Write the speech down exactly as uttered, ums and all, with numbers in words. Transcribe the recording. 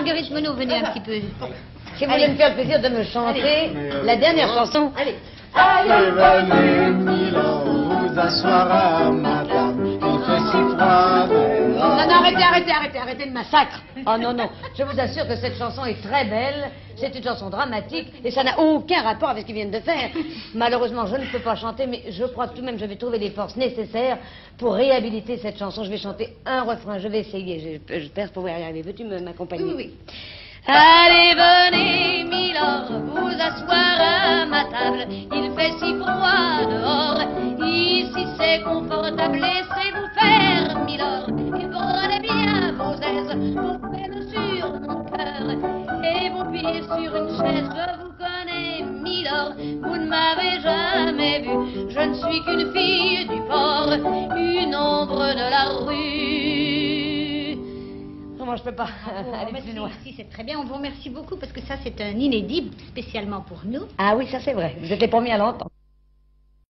Marguerite Monod, venez un petit peu. Si vous voulez me faire le plaisir de me chanter la dernière chanson. Allez. Allez, venez, Milan, vous asseoir à ma table. Il fait si froid dehors. Non, non, arrêtez, arrêtez, arrêtez, arrêtez le massacre. Oh non, non, je vous assure que cette chanson est très belle. C'est une chanson dramatique et ça n'a aucun rapport avec ce qu'ils viennent de faire. Malheureusement, je ne peux pas chanter, mais je crois que tout de même je vais trouver les forces nécessaires pour réhabiliter cette chanson. Je vais chanter un refrain, je vais essayer. J'espère pouvoir y arriver. Veux-tu m'accompagner? Oui, oui. Allez, venez, Milord, vous asseoir à ma table. Il fait si froid dehors. Ici c'est confortable. Laissez-vous faire, Milord. Et prenez bien vos aises, vos peines sur mon cœur et vos pieds sur une chaise. Je vous connais, Milord. Vous ne m'avez jamais vu. Je ne suis qu'une fille du port, une ombre de la rue. Comment je peux pas aller plus loin? Si, c'est très bien. On vous remercie beaucoup parce que ça, c'est un inédit spécialement pour nous. Ah oui, ça c'est vrai. Vous êtes les premiers à l'entendre.